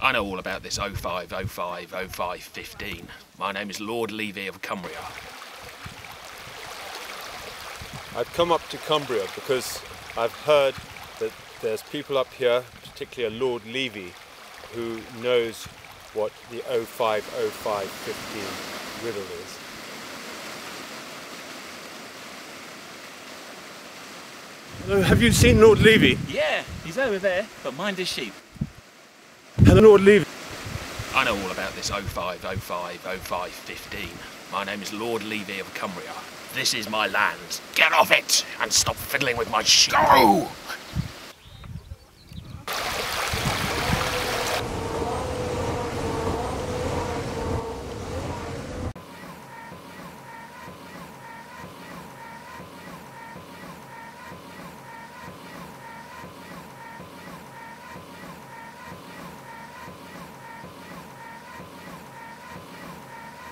I know all about this 05, 05, 05, 15. My name is Lord Levy of Cumbria. I've come up to Cumbria because I've heard that there's people up here, particularly a Lord Levy, who knows what the 05, 05, 15 riddle is. Hello, have you seen Lord Levy? Yeah, he's over there, but mind his sheep. Hello, Lord Levy. I know all about this 05, 05, 05, 15. My name is Lord Levy of Cumbria. This is my land. Get off it and stop fiddling with my sheep. Go!